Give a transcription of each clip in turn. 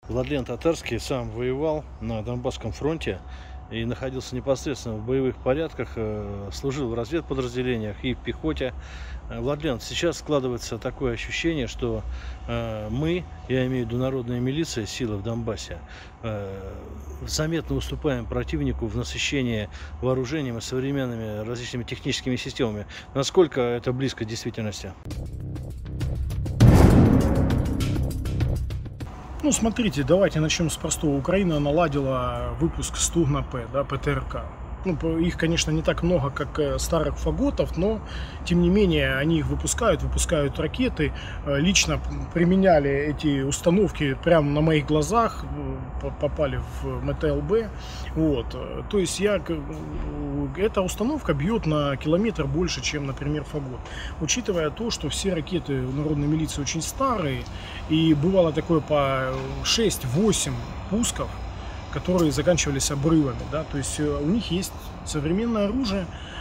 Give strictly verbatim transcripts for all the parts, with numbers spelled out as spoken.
Владлен Татарский сам воевал на Донбасском фронте и находился непосредственно в боевых порядках, э, служил в разведподразделениях и в пехоте. Э, Владлен, сейчас складывается такое ощущение, что э, мы, я имею в виду народная милиция, силы в Донбассе, э, заметно уступаем противнику в насыщении вооружением и современными различными техническими системами. Насколько это близко к действительности? Ну, смотрите, давайте начнем с простого. Украина наладила выпуск Стугна-П, да, ПТРК. Ну, их, конечно, не так много, как старых фаготов, но, тем не менее, они их выпускают, выпускают ракеты. Лично применяли эти установки прямо на моих глазах, попали в МТЛБ. Вот. То есть, я, эта установка бьет на километр больше, чем, например, фагот. Учитывая то, что все ракеты у народной милиции очень старые, и бывало такое по шесть-восемь пусков, которые заканчивались обрывами, да, то есть у них есть современное оружие,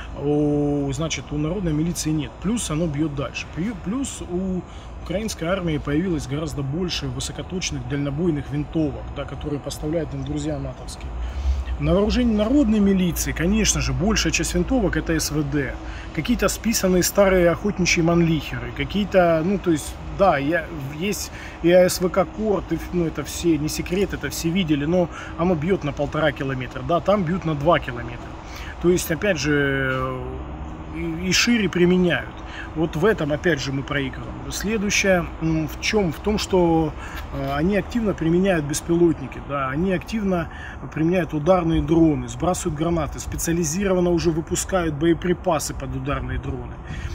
у, значит, у народной милиции нет, плюс оно бьет дальше, плюс у украинской армии появилось гораздо больше высокоточных дальнобойных винтовок, да, которые поставляют им друзья натовские. На вооружении народной милиции, конечно же, большая часть винтовок — это СВД, какие-то списанные старые охотничьи манлихеры, какие-то, ну, то есть, да, я, есть и АСВК Корт, ну, это все, не секрет, это все видели, но оно бьет на полтора километра, да, там бьют на два километра. То есть, опять же, и, и шире применяют. Вот в этом, опять же, мы проигрываем. Следующее в чем? В том, что они активно применяют беспилотники, да, они активно применяют ударные дроны, сбрасывают гранаты, специализированно уже выпускают боеприпасы под ударные дроны.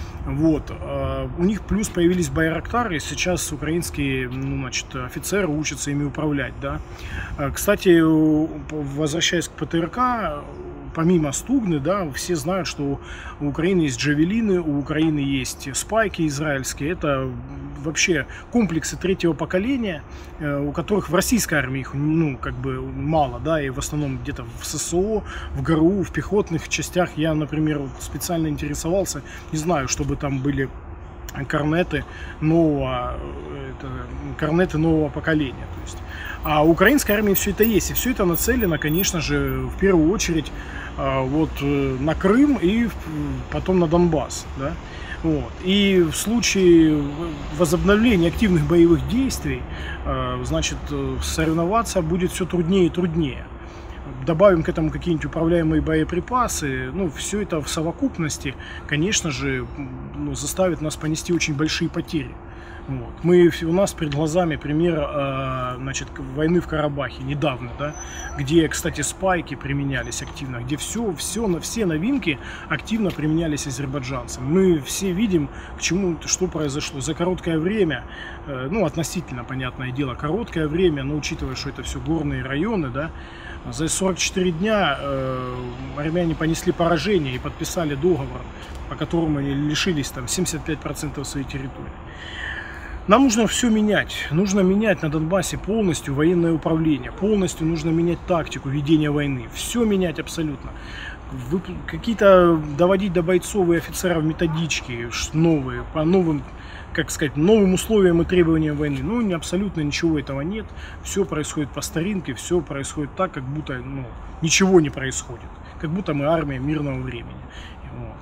Вот. У них плюс появились байрактары, сейчас украинские, ну, значит, офицеры учатся ими управлять, да. Кстати, возвращаясь к ПТРК, помимо Стугны, да, все знают, что у Украины есть джавелины, у Украины есть спайки израильские. Это вообще комплексы третьего поколения, у которых в российской армии их, ну, как бы мало, да, и в основном где-то в ССО, в ГРУ, в пехотных частях. Я, например, специально интересовался, не знаю, чтобы там были корнеты нового, это, корнеты нового поколения. То есть. А у украинской армии все это есть. И все это нацелено, конечно же, в первую очередь вот, на Крым и потом на Донбасс. Да? Вот. И в случае возобновления активных боевых действий, значит, соревноваться будет все труднее и труднее. Добавим к этому какие-нибудь управляемые боеприпасы, ну, все это в совокупности, конечно же, ну, заставит нас понести очень большие потери. Вот. Мы, у нас перед глазами пример, э, значит, войны в Карабахе недавно, да, где, кстати, спайки применялись активно, где все, все, все новинки активно применялись азербайджанцами. Мы все видим, к чему, что произошло за короткое время, э, ну, относительно, понятное дело, короткое время, но учитывая, что это все горные районы, да, за сорок четыре дня э, армяне понесли поражение и подписали договор, по которому они лишились там семьдесят пять процентов своей территории. Нам нужно все менять. Нужно менять на Донбассе полностью военное управление. Полностью нужно менять тактику ведения войны. Все менять абсолютно. Какие-то доводить до бойцов и офицеров методички новые, по новым, как сказать, новым условиям и требованиям войны. Ну, абсолютно ничего этого нет. Все происходит по старинке, все происходит так, как будто, ну, ничего не происходит. Как будто мы армия мирного времени. Вот.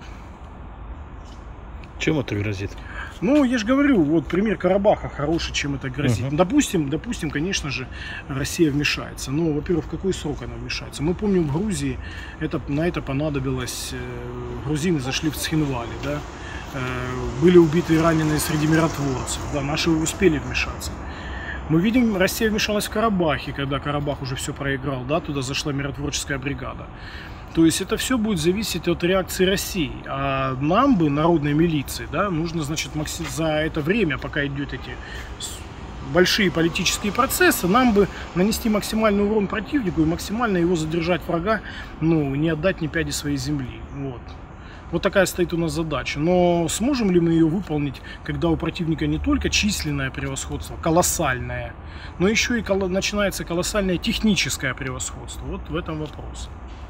Чем это грозит? Ну, я же говорю, вот пример Карабаха хороший, чем это грозит. Uh-huh. Допустим, допустим, конечно же, Россия вмешается. Но, во-первых, в какой срок она вмешается? Мы помним, в Грузии это, на это понадобилось, э, грузины зашли в Цхинвали, да, э, были убиты и ранены среди миротворцев, да, наши успели вмешаться. Мы видим, Россия вмешалась в Карабахе, когда Карабах уже все проиграл, да, туда зашла миротворческая бригада. То есть это все будет зависеть от реакции России. А нам бы, народной милиции, да, нужно, значит, за это время, пока идут эти большие политические процессы, нам бы нанести максимальный урон противнику и максимально его задержать, врага, ну, не отдать ни пяди своей земли. Вот. Вот такая стоит у нас задача. Но сможем ли мы ее выполнить, когда у противника не только численное превосходство, колоссальное, но еще и начинается колоссальное техническое превосходство? Вот в этом вопрос.